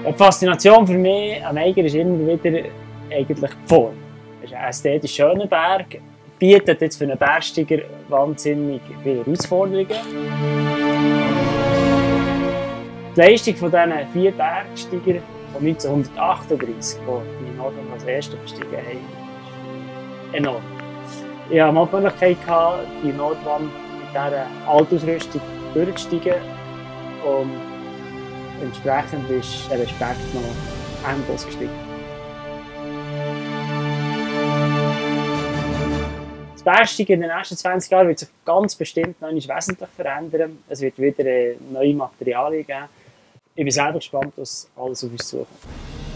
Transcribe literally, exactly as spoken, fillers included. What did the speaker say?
Die Faszination für mich am Eiger ist immer wieder eigentlich die Form. Es ist ein ästhetisch schöner Berg, bietet jetzt für einen Bergsteiger wahnsinnig viele Herausforderungen. Die Leistung von diesen vier Bergsteigern von neunzehnhundertachtunddreissig, die die Nordwand als erste bestiegen haben, ist enorm. Ich hatte mal die Möglichkeit, die Nordwand mit dieser Altausrüstung durchzusteigen. Und entsprechend ist der Respekt noch endlos gestiegen. Das Bergsteigen in den nächsten zwanzig Jahren wird sich ganz bestimmt noch nicht wesentlich verändern. Es wird wieder neue Materialien geben. Ich bin selber gespannt, was alles auf uns zukommt.